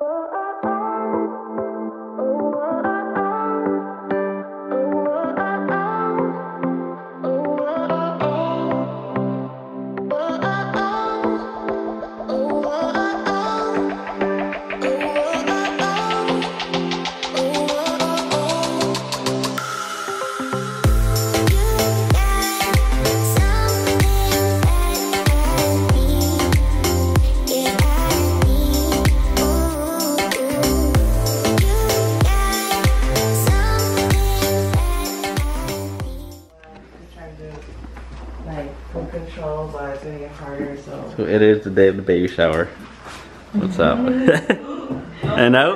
So it is the day of the baby shower. What's up? I know.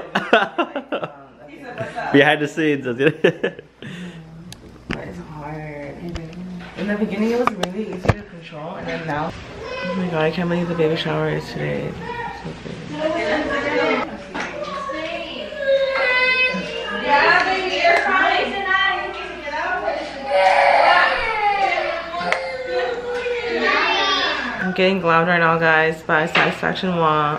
Behind the scenes. It's hard. In the beginning it was really easy to control, and then now, oh my god, I can't believe the baby shower is today. So yeah, baby, you're crying tonight. I'm getting glammed right now, guys, by Satisfaction Wah.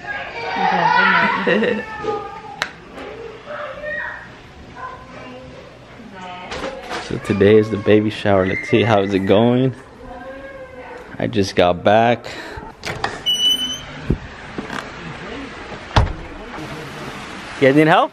So today is the baby shower. Let's see how is it going. I just got back. You guys need help?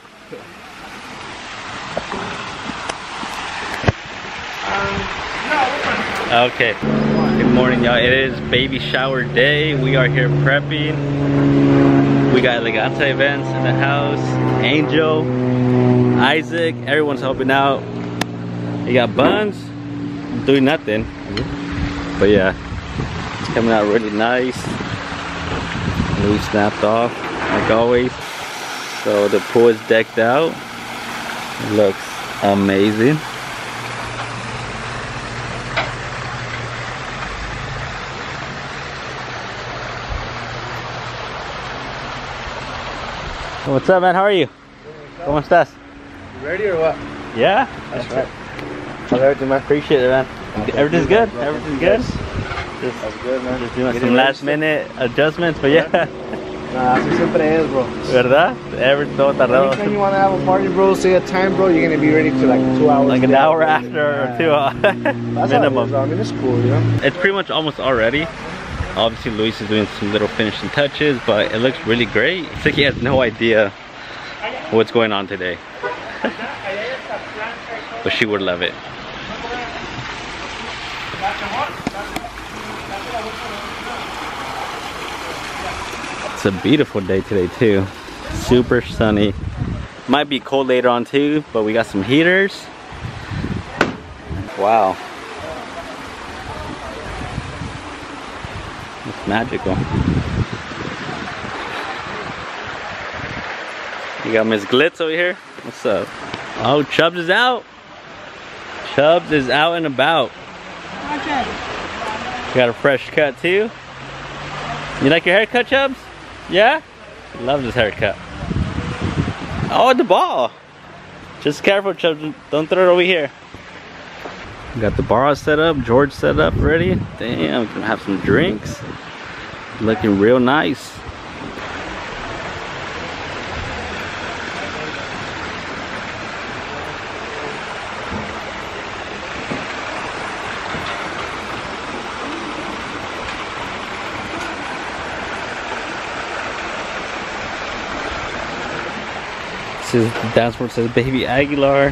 Okay. Good morning, y'all. It is baby shower day. We are here prepping. We got Elegante events in the house. Angel, Isaac, everyone's helping out. You got Buns doing nothing, but yeah, it's coming out really nice. We snapped off like always. So the pool is decked out. It looks amazing. What's up, man? How are you? ¿Cómo estás? You ready or what? Yeah, that's right. How's everything, man? Appreciate it, man. Everything's good? Everything's good? That's good, man. Just doing some last minute adjustments, but yeah. Nah, así siempre es, bro. ¿Verdad? Todo tardado. Anytime you want to have a party, bro, say a time, bro, you're going to be ready to like 2 hours. Like an hour after or 2 hours. That's minimum. I mean, it's cool, you know? It's pretty much almost all ready. Obviously, Luis is doing some little finishing touches, but it looks really great. It's like he has no idea what's going on today. But she would love it. It's a beautiful day today too. Super sunny. Might be cold later on too, but we got some heaters. Wow. It's magical. You got Miss Glitz over here. What's up? Oh, Chubbs is out. Chubbs is out and about. Got a fresh cut too. You like your haircut, Chubbs? Yeah? Loves his haircut. Oh, the ball. Just careful, Chubbs. Don't throw it over here. We got the bar set up. George set up ready. Damn, gonna have some drinks. Looking real nice. This is the dance where it says Baby Aguilar.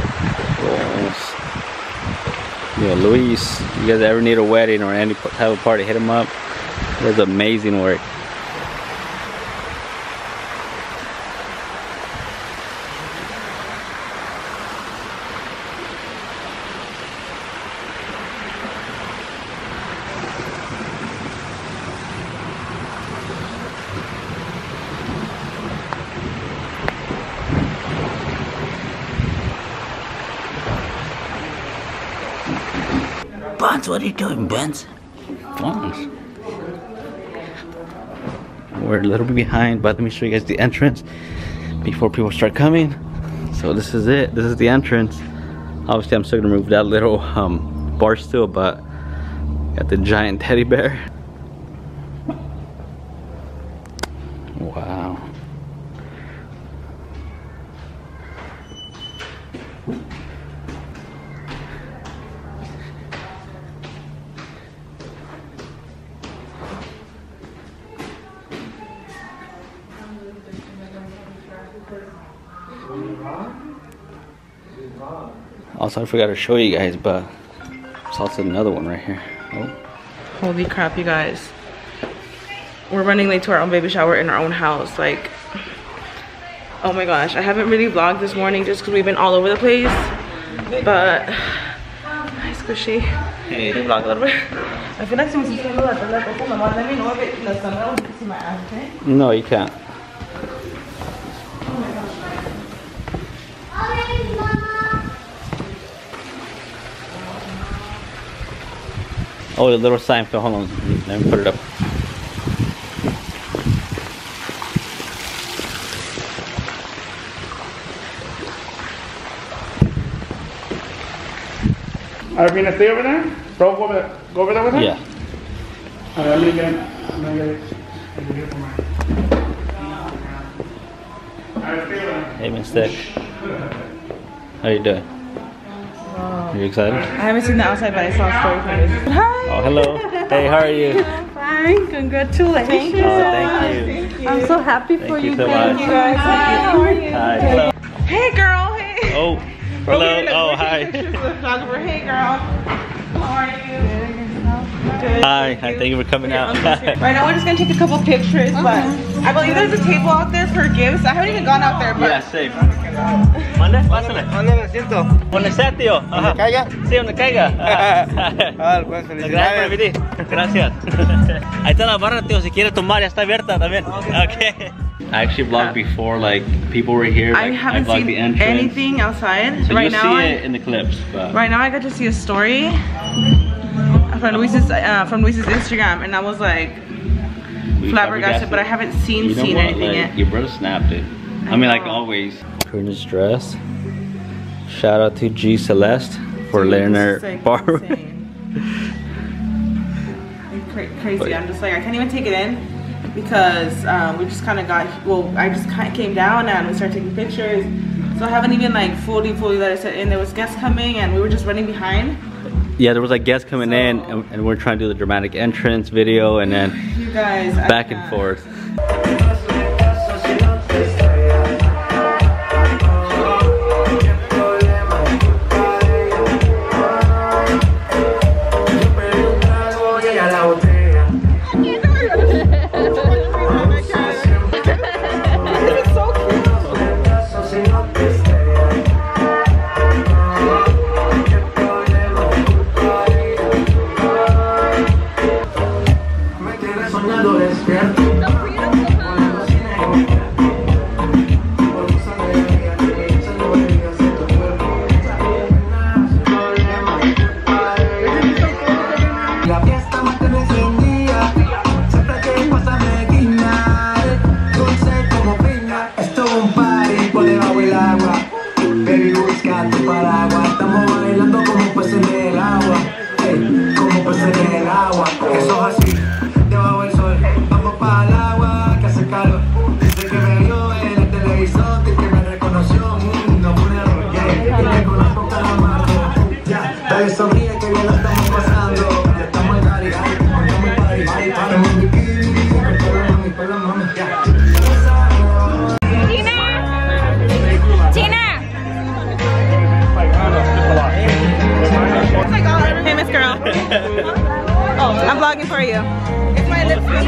Yeah, Luis, you guys ever need a wedding or any type of party, hit him up. He does amazing work. Buns, what are you doing, Buns? Buns. We're a little bit behind, but let me show you guys the entrance before people start coming. So this is it. This is the entrance. Obviously, I'm still gonna remove that little bar stool, but got the giant teddy bear. Wow. Also, I forgot to show you guys, but there's also another one right here. Oh. Holy crap, you guys. We're running late to our own baby shower in our own house. Like, oh my gosh. I haven't really vlogged this morning just because we've been all over the place. But, hi, Squishy. Hey. Can you vlog a little bit? I feel like someone's going to let me know if the camera will see my ass, okay? No, you can't. Oh, the little sign. Hold on. Let me put it up. Arvina, stay over there. Bro, go over there with her? Yeah. I'm gonna get it. Hey, Mystic. How you doing? Are you excited? I haven't seen the outside, but I saw a story from this. Hi! Oh, hello. Hey, how are you? Fine, congratulations. Oh, thank you. I'm so happy for Thank you you so guys. much. Hi, how are you? Hi. Hello. Hey, girl. Hey. Oh, hello. Oh, hi. Photographer. Hey, girl. How are you? Good. Hi. Thank you for coming out. Right now, we're just gonna take a couple pictures, but I believe there's a table out there for gifts. I haven't even gone out there, but Yeah, safe. Manda, pásale. ¿Dónde me siento? ¿Dónde está, tío? Ajá. ¿Caiga? Sí, donde caiga. Ah, pues Gracias por venir. Gracias. Ahí está la barra, tío. Si quiere tomar, ya está abierta también. Okay. I actually vlogged before, like people were here. I haven't vlogged seen the entrance. anything outside. So right you'll now, see it in the clips. But right now I got to see a story from Luis's Instagram, and I was like flabbergasted, but I haven't seen anything like, yet. Your brother snapped it. I mean, like always. Karina's dress. Shout out to G Celeste for letting her borrow. Crazy. I'm just like, I can't even take it in because we just kind of got, well, I just kind of came down and we started taking pictures. So I haven't even like fully let it set in. There was guests coming and we were just running behind. Yeah, there was like guests coming in and we're trying to do the dramatic entrance video and then you guys, back and forth. I'm vlogging for you. It's my lipstick.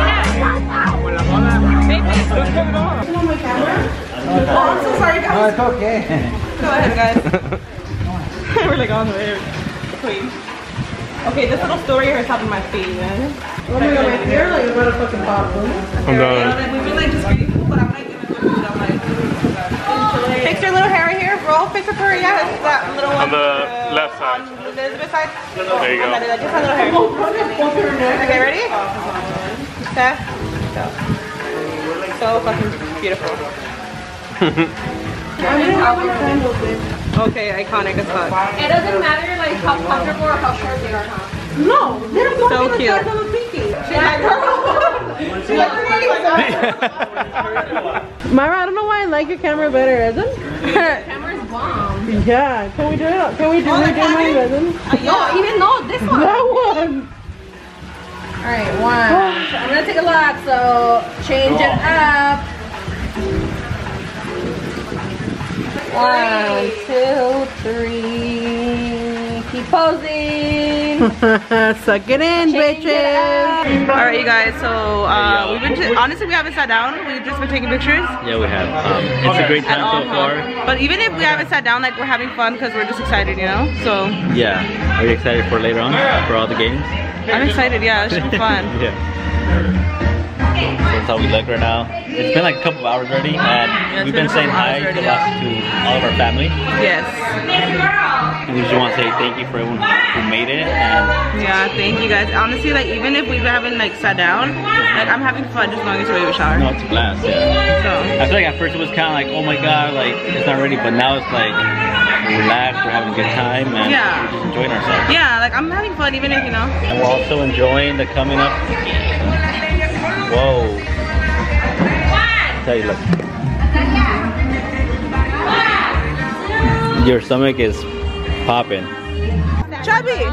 Oh, I'm so sorry, guys. No, it's okay. Go ahead, guys. We're like on the way. Queen. Okay, this little story here is top of my feet, man. Oh my god, my hair like about to fucking pop. I'm done. We've been like just reading food, but I'm like giving food. I'm like, fix your little hair right here, bro. Fix up her, yeah, that little one. On the left side. On the Elizabeth side. There you go. Just her little hair. Okay, ready? Okay. Go. So fucking beautiful. Okay, iconic as fuck. It doesn't matter like how comfortable or how short they are, huh? No, they're so cute. Myra, I don't know why I like your camera better, isn't? Camera's bomb. Yeah, can we do it? Can we do it again, my cousin? No, even no, this one. That one. Alright, one. I'm gonna take a lap, so change it up. 1, 2, 3. Keep posing. Suck it in, bitches. All right, you guys. So we've been honestly, we haven't sat down. We've just been taking pictures. Yeah, we have. It's a great time so far. But even if we haven't sat down, like we're having fun because we're just excited, you know. So yeah, are you excited for later on for all the games? I'm excited. Yeah, it should be fun. Yeah. That's how we look right now. It's been like a couple of hours already, and we've been saying hi to all of our family. Yes. And we just want to say thank you for everyone who made it. And yeah, thank you guys. Honestly, like even if we haven't like sat down, like I'm having fun just going to a baby shower. no, it's a blast. Yeah. So I feel like at first it was kind of like, oh my god, like it's not ready, but now it's like we're relaxed, we're having a good time, and yeah, we're just enjoying ourselves. Yeah, like I'm having fun even if, you know. And we're also enjoying the coming up. Whoa. Tell you, look. Your stomach is popping. Chubby.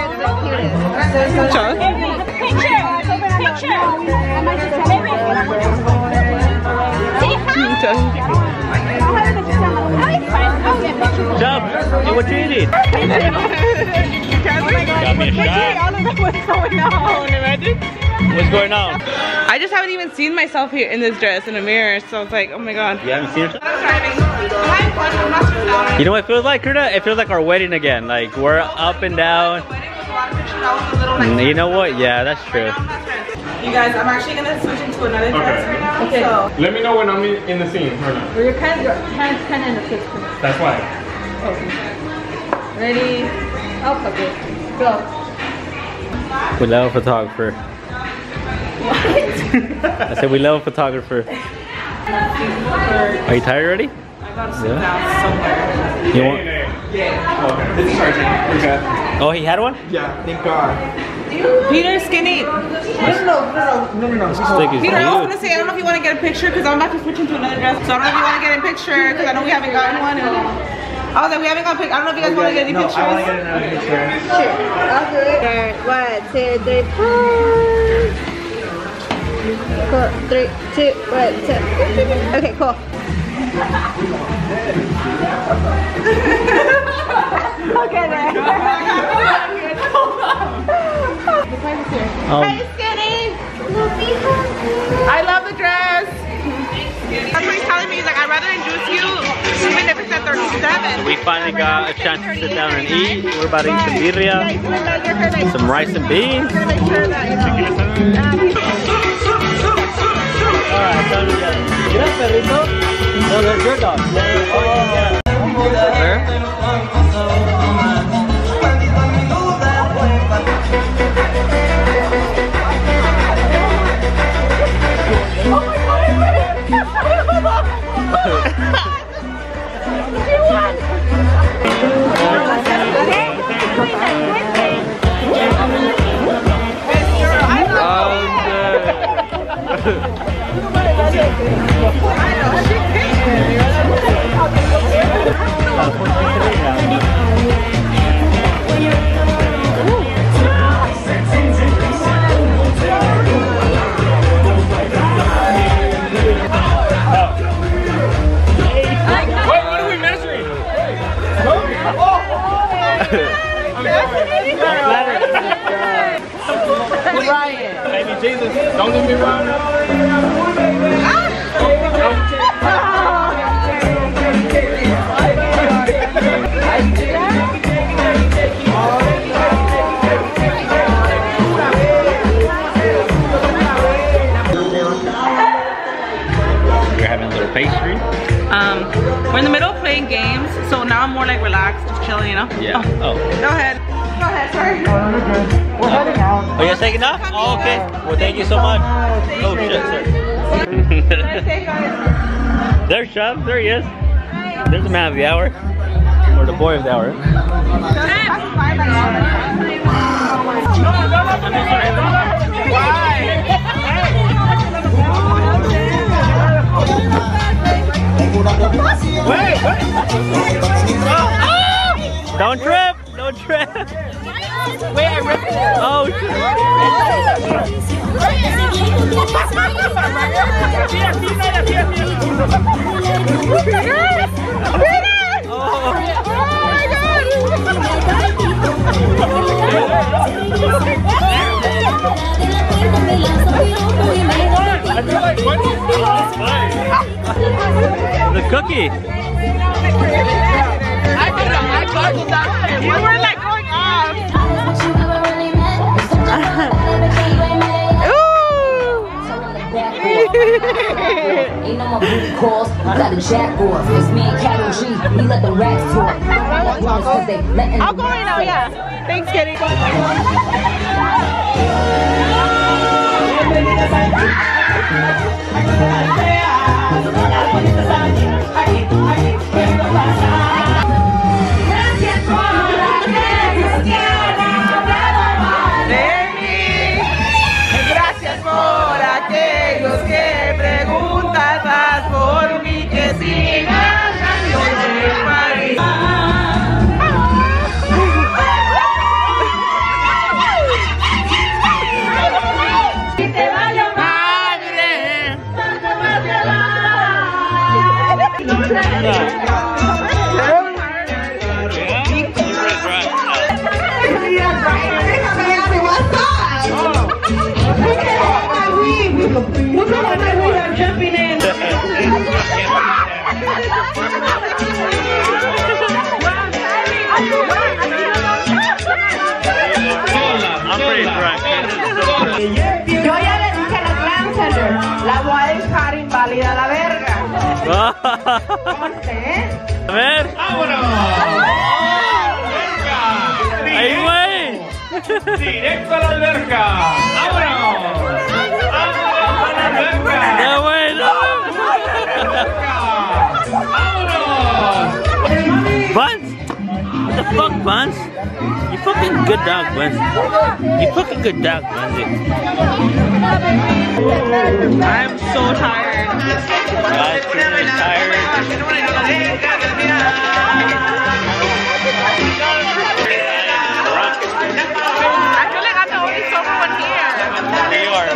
Chug. Chub, hey, what you eating? Got me a shot. I don't know what's going on. Imagine. What's going on? I just haven't even seen myself here in this dress in a mirror, so it's like, oh my god. You haven't seen yourself? I'm driving. I'm having fun, I'm not stressed out. You know what it feels like, Kurta? It feels like our wedding again. Like we're up and down. You know what? Yeah, that's true. You guys, I'm actually gonna switch into another dress right now. Okay. So. Let me know when I'm in the scene. Well, your hand's kind of in the picture. That's why. Okay. Ready? I'll fuck it. Go. We love a photographer. I said we love a photographer. Are you tired already? I gotta sit down somewhere. You want? Yeah. Okay. This is charging. We're good. Oh, he had one? Yeah. Thank God. Peter, skinny. No. Stick is Peter, I was huge. gonna say, I don't know if you want to get a picture because I'm about to switch into another dress. So I don't know if you want to get a picture because I know we haven't gotten one. And I was like, we haven't got a picture. I don't know if you guys want to get any pictures. I want to get another picture. Sure. I'll do it. 1, 2, 3, 4. Cool. 3, 2, 1, 2. Okay, cool. Okay, there. Hey, Skinny! I love the dress. That's what he's telling me. He's like, I'd rather induce you even if it's at 37. We finally got a chance to sit down and eat. We're about to eat some birria, some rice and beans. Alright, so get up, perrito. No, that's your dog. There? Baby Jesus, don't get me wrong. We're having a little pastry. We're in the middle of playing games, so now I'm more like relaxed, just chilling, you know? Yeah. Oh. Go ahead. Go ahead, sorry. We're heading out. Oh, you're taking off? Oh, okay. Well, thank you so much. Oh, shit, sorry. There's Shub. There he is. There's the man of the hour. Or the boy of the hour. Wait. Don't trip. Don't trip. Wait, I ripped it. Oh, shit. The cookie. You were like going off. Ain't no more booty calls, got a jack off. It's me and Carol G, we let the racks talk. I'll go right now, yeah. Thanks, Kitty. Gracias por aquellos que preguntan más por mí que sigan canciones del país. Y te vaya madre. Jumping in. I'm pretty drunk. Yo ya le dije a la Glancenter, la voy a dejar inválida a la verga. A ver. Ahí, güey. Directo a la alberca. ¡Vámonos! ¡Vámonos a la alberca! Ya, güey, no. ¡Vámonos! Buns? What the fuck, Buns? You fucking good dog, Buns. You fucking good dog, Bunsy. I'm so tired. Guys, we're tired. I feel like I'm the only sober one here. They are.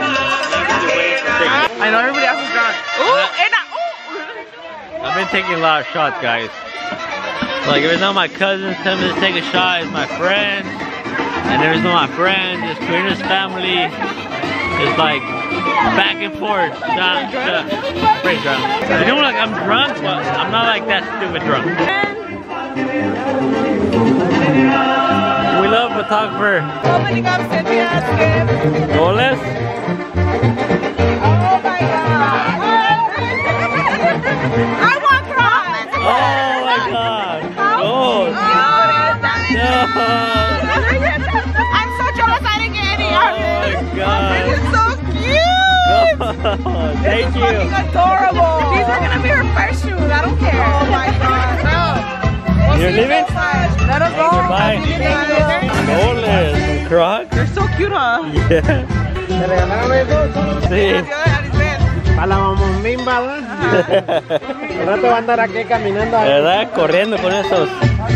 I know everybody else is drunk. Ooh, and I've been taking a lot of shots, guys. Like, if it's not my cousins telling me to take a shot, it's my friends. And if it's not my friends, it's Karina's family. It's like back and forth. Shot, shot. Pretty drunk. You know, like, I'm drunk, but I'm not like that stupid drunk. We love photographer. opening up Cynthia's gift. Goles? Oh my god. I want fries. Oh my god. Oh. No. I'm so jealous I didn't get any of Oh it. my god. This is so cute. Oh, thank This is you. fucking adorable. These are gonna be her first shoes. I don't care. Oh my god. You're leaving? Let us go. Bye. Goles. Crocs? They're so cute, huh? Yeah. Sí. Para la mamombimba, ¿verdad? Al rato va a andar aquí caminando. ¿Verdad? Corriendo con esos.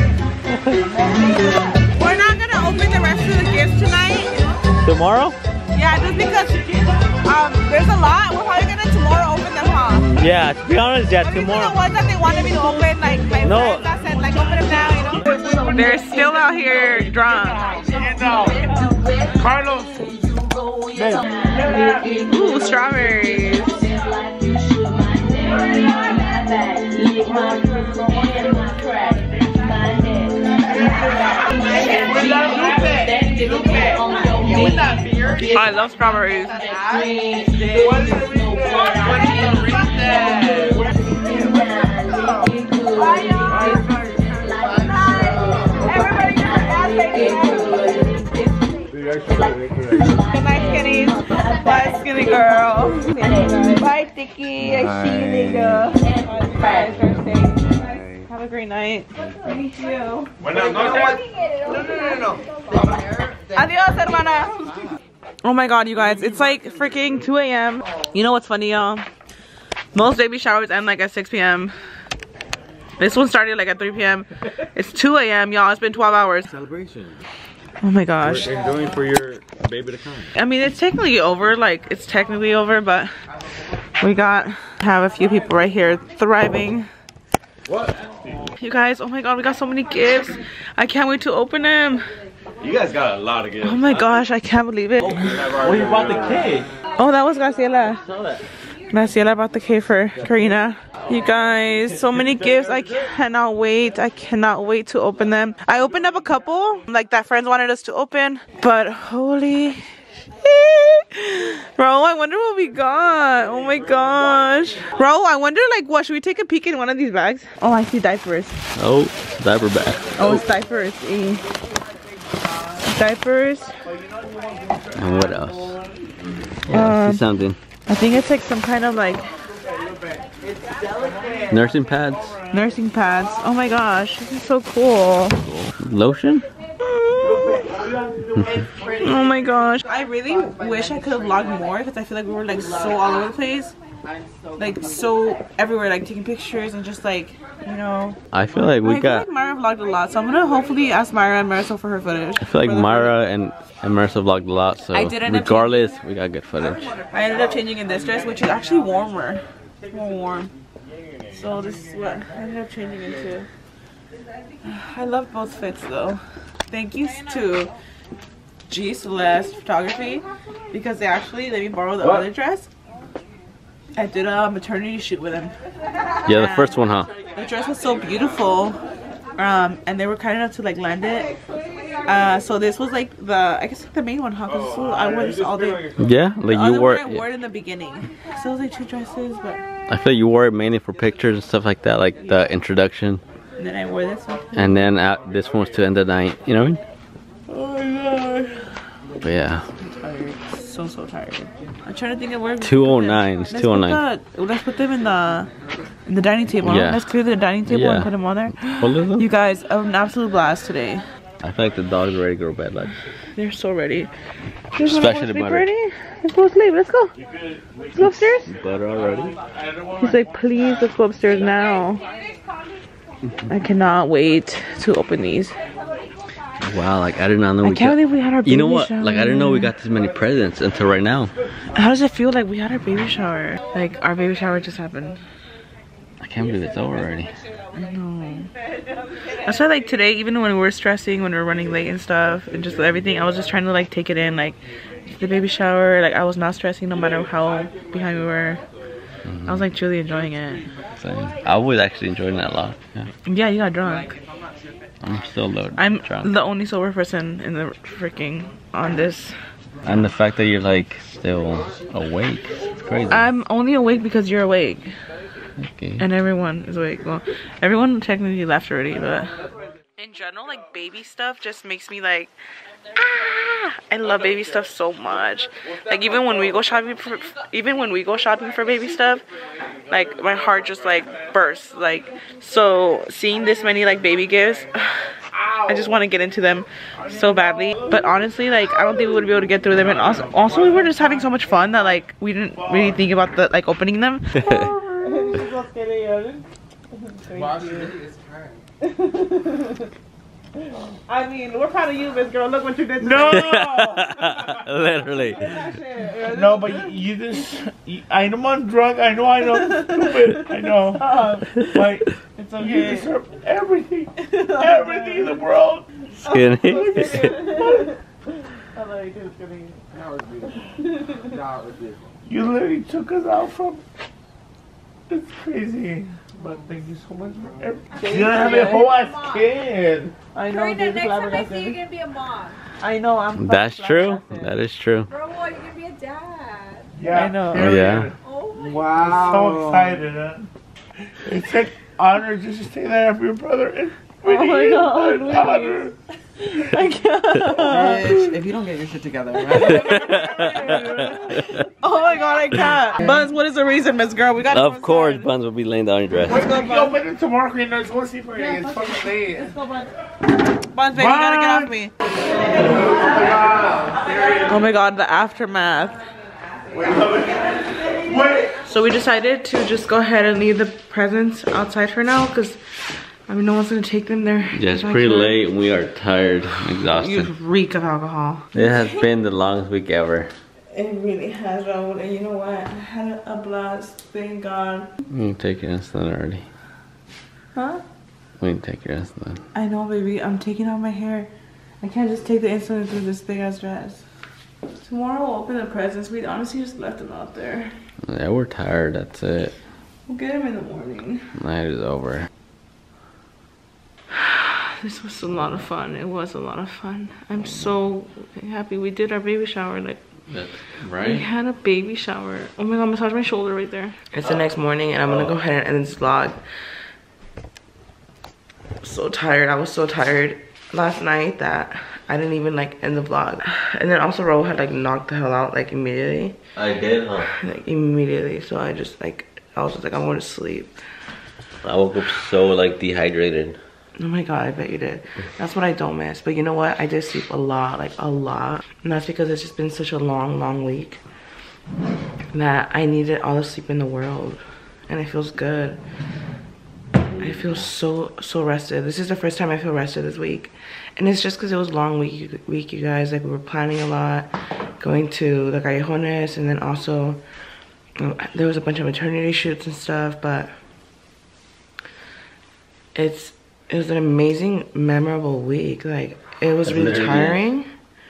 We're not gonna open the rest of the gifts tonight. Tomorrow? Yeah, just because there's a lot. We're probably gonna tomorrow open them, huh? Yeah, to be honest, yeah, Maybe tomorrow. the ones that they wanted me to open, like my No. friends that said, like, open them now, you know? They're still out here drunk. Carlos. Ooh, strawberries. I love strawberries. Good night, skinnies. Bye, skinny girl. Bye, Tiki. I see you later. Bye, Thursday. Have a great night. Thank you. Buenas noches. Adios, hermana. Oh my god, you guys. It's like freaking 2 a.m. You know what's funny, y'all? Most baby showers end like at 6 p.m. This one started like at 3 p.m. It's 2 a.m. y'all. It's been 12 hours. Celebration. Oh my gosh. We're enjoying for your baby to come. I mean, it's technically over. Like, it's technically over, but we have a few people right here thriving. What? You guys, oh my god, we got so many gifts. I can't wait to open them. You guys got a lot of gifts. Oh my gosh, I can't believe it. Oh, you bought the cake. Oh, that was Graciela. I saw that. Graciela bought the cake for Karina. You guys, so many gifts. I cannot wait. I cannot wait to open them. I opened up a couple, like that friends wanted us to open, but holy Raul, I wonder what we got. Oh my gosh. Raul, I wonder like what, should we take a peek in one of these bags? Oh, I see diapers. Oh, diaper bag. Oh, it's diapers. Diapers. And what else? Yeah, I see something. I think it's like some kind of like Nursing pads. nursing pads. Oh my gosh, this is so cool. Lotion? Oh my gosh. I really wish I could have vlogged more because I feel like we were like so all over the place. Like so everywhere, like taking pictures and just like, you know. I feel like we got... I feel like Myra vlogged a lot, so I'm gonna hopefully ask Myra and Marisol for her footage. I feel like Myra and Marissa vlogged a lot, so I did end up regardless, we got good footage. I ended up changing in this dress, which is actually warmer. More warm. So this is what I ended up changing into. I love both fits though. Thank you to G Celeste Photography because they actually let me borrow the other dress. I did a maternity shoot with them. Yeah, the first one, huh? The dress was so beautiful, and they were kind enough to like lend it. So this was like I guess like the main one, huh? Cause I wore this all day. Yeah, like you wore I wore it in the beginning. So it was like two dresses, but. I feel like you wore it mainly for pictures and stuff like that, like the introduction. And then I wore this one. And then this one was to end the night, you know what I mean? Oh my god. But yeah. I'm tired. So tired. I'm trying to think of where. 209. It's 209. Let's put them in the dining table. Yeah. Let's clear the dining table and put them on there. What is them? You guys, an absolute blast today. I feel like the dogs are ready to go to bed. Like, they're so ready. especially the butter. Ready? Let's go sleep. Let's go. Let's go upstairs. Butter already? He's like, please, let's go upstairs now. I cannot wait to open these. Wow, like I did not know I can't believe we had our baby You know what? shower. Like I didn't know we got this many presents until right now. How does it feel like we had our baby shower? Like our baby shower just happened. I can't believe it's over already. I know. That's why like today, even when we were stressing, when we were running late and stuff, and just everything, I was just trying to like take it in, like the baby shower. Like I was not stressing no matter how behind we were. I was like truly enjoying it. So, I was actually enjoying that a lot. Yeah. Yeah, you got drunk. I'm still loaded. I'm drunk. the only sober person in the freaking on this. And the fact that you're like still awake, it's crazy. I'm only awake because you're awake. Okay. And everyone is awake. Well, everyone technically left already, but in general, like baby stuff just makes me like, ah! I love baby stuff so much. Like even when we go shopping for baby stuff, like my heart just like bursts. Like so seeing this many like baby gifts, I just want to get into them so badly. But honestly, like I don't think we would be able to get through them. And also we were just having so much fun that like we didn't really think about the like opening them. I mean, we're proud of you, Miss Girl. Look what you did today. No! Literally. No, but you just... I know I'm drunk. I know I'm stupid. I know. But It's okay. you deserve everything. Everything in the world. Skinny. You literally took us out from... It's crazy. But thank you so much for everything. You don't have a whole ass kid. I know, Karina, dude, next time I see you, flabbergasted. you're gonna be a mom. I know, I'm That's true. flabbergasted. That is true. Bro, you're gonna be a dad. Yeah. I know. Yeah. Oh my Wow. So excited, huh? It's an honor just to stay there for your brother. And Oh my God, an honor. I can't. Bitch, if you don't get your shit together, right? Oh my God, I can't. Buns, what is the reason, Miss Girl? We got Of course, Buns will be laying down your dress. Wait, yo, but it's tomorrow, Queen. Let's go see for you. It's fucking late. Buns, baby, you gotta get off me. Oh my God, the aftermath. Wait. So we decided to just go ahead and leave the presents outside for now because I mean no one's gonna take them there. Yeah, it's pretty late and we are tired and You exhausted. reek of alcohol. It has been the longest week ever. It really has, Raul, and you know what? I had a blast, thank God. We can take your insulin already. Huh? We can take your insulin. I know, baby. I'm taking out my hair. I can't just take the insulin through this big ass dress. Tomorrow we'll open the presents. We honestly just left them out there. Yeah, we're tired, that's it. We'll get them in the morning. Night is over. This was a lot of fun. It was a lot of fun. I'm so happy we did our baby shower. Like, right? we had a baby shower. Oh my god, massage my shoulder right there. It's the next morning and I'm gonna go ahead and end this vlog. I'm so tired. I was so tired last night that I didn't even like end the vlog. And then also Ro had like knocked the hell out like immediately. I did, huh? Like immediately. So I was just like I'm going to sleep. I woke up so like dehydrated. Oh my god, I bet you did. That's what I don't miss. But you know what? I did sleep a lot, like a lot. And that's because it's just been such a long week that I needed all the sleep in the world. And it feels good. I feel so rested. This is the first time I feel rested this week. And it's just because it was a long week, you guys. Like, we were planning a lot, going to the Callejones, and then also there was a bunch of maternity shoots and stuff, but it was an amazing, memorable week. Like, it was really tiring,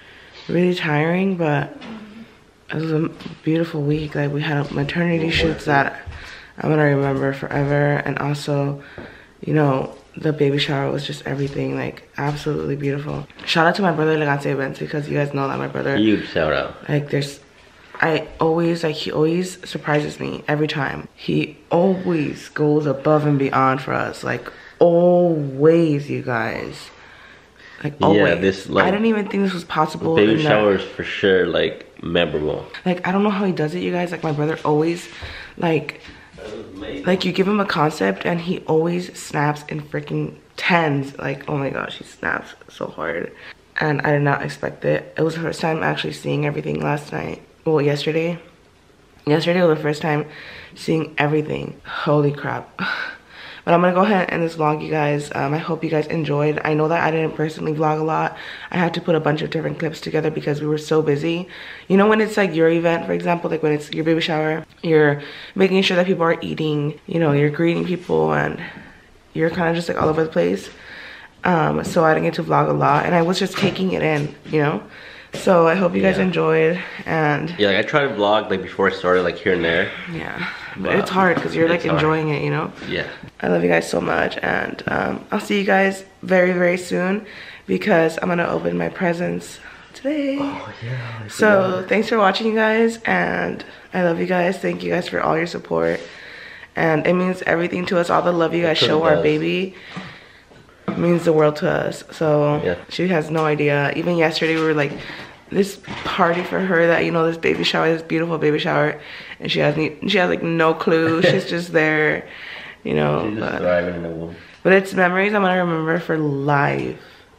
but it was a beautiful week. Like, we had maternity shoots that I'm gonna remember forever, and also, you know, the baby shower was just everything, like, absolutely beautiful. Shout out to my brother Elegante Events, because you guys know that my brother, Huge shout out. like, he always surprises me every time. He always goes above and beyond for us, like, always, you guys. Like, always. Yeah, this, like, I didn't even think this was possible. Baby showers for sure, like, memorable. Like, I don't know how he does it, you guys. Like, my brother always, like, you give him a concept and he always snaps in freaking tens. Like, oh my gosh, he snaps so hard. And I did not expect it. It was the first time actually seeing everything last night. Well, yesterday. Yesterday was the first time seeing everything. Holy crap. But I'm gonna go ahead and end this vlog, you guys. I hope you guys enjoyed. I know that I didn't personally vlog a lot. I had to put a bunch of different clips together because we were so busy. You know, when it's like your event, for example, like when it's your baby shower, you're making sure that people are eating, you know, you're greeting people, and you're kind of just like all over the place. So I didn't get to vlog a lot, and I was just taking it in, you know? So I hope you guys enjoyed, and yeah, like, I tried to vlog like before I started, like here and there. Yeah, but it's hard because you're like enjoying it, you know? Yeah. I love you guys so much, and I'll see you guys very soon because I'm gonna open my presents today. Oh yeah. So thanks for watching, you guys, and I love you guys. Thank you guys for all your support, and it means everything to us. All the love you guys show our baby means the world to us. So yeah. She has no idea. Even yesterday we were like, this party for her, that, you know, this baby shower, this beautiful baby shower, and she has like no clue. She's just there, you know. She's just thriving in the womb. But it's memories I'm gonna remember for life.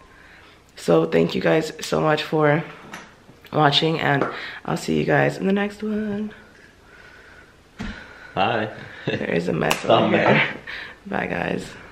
So thank you guys so much for watching, and I'll see you guys in the next one. Bye. There is a mess over here. Bye guys.